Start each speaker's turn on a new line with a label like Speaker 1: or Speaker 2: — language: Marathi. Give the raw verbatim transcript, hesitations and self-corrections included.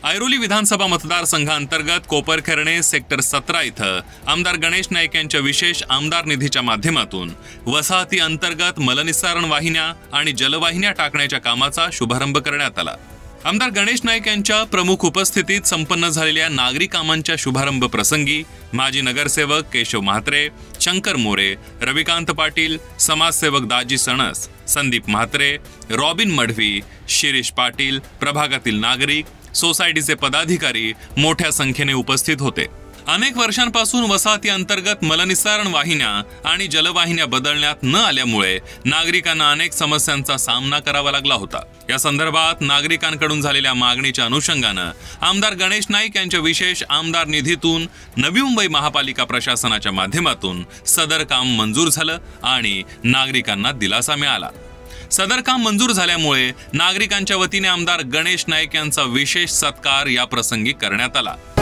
Speaker 1: ऐरोली विधानसभा मतदारसंघांतर्गत कोपरखैरणे सेक्टर सतरा इथं आमदार गणेश नाईक यांच्या विशेष आमदार निधीच्या माध्यमातून वसाहती अंतर्गत मलनिस्सारण वाहिन्या आणि जलवाहिन्या टाकण्याच्या कामाचा शुभारंभ करण्यात आला। आमदार गणेश नाईक यांच्या प्रमुख उपस्थितीत संपन्न झालेल्या नागरी कामांच्या शुभारंभ प्रसंगी माजी नगरसेवक केशव म्हात्रे, शंकर मोरे, रविकांत पाटील, समाजसेवक दाजी सणस, संदीप म्हात्रे, रॉबिन मढवी, शिरीष पाटील, प्रभागातील नागरिक, सोसायटीचे पदाधिकारी मोठ्या संख्येने उपस्थित होते। अनेक वर्षांपासून वसाहती अंतर्गत मलनिस्सारण वाहिन्या आणि जलवाहिन्या बदलण्यात न आल्यामुळे नागरिकांना अनेक समस्यांचा सामना करावा लागला होता। या संदर्भात नागरिकांकडून झालेल्या मागणीच्या अनुषंगाने आमदार गणेश नाईक यांच्या विशेष आमदार निधीतून नवी मुंबई महापालिका प्रशासनाच्या माध्यमातून सदर काम मंजूर झालं आणि नागरिकांना दिलासा मिळाला। सदर काम मंजूर झाल्यामुळे नागरिकांच्या वतीने आमदार गणेश नाईक यांचा विशेष सत्कार या प्रसंगी करण्यात आला।